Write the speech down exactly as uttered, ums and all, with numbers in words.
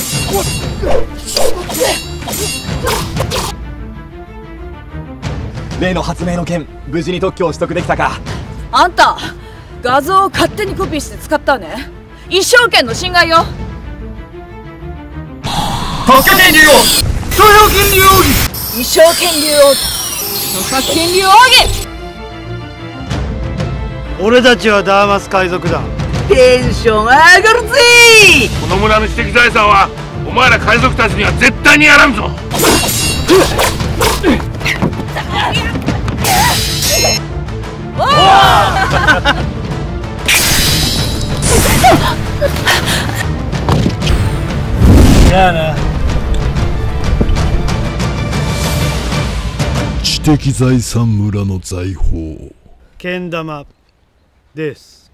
例の発明の件、無事に特許を取得できたか。 あんた画像を勝手にコピーして使ったわね。一生権の侵害よ。 特許権利用、商標権利用一生権利を著作権利を上げ。 俺たちはダーマス海賊団。 テンション上がるぜ。 この村の知的財産はお前ら海賊たちには絶対にやらんぞ。 じゃあな。 知的財産村の財宝けん玉です。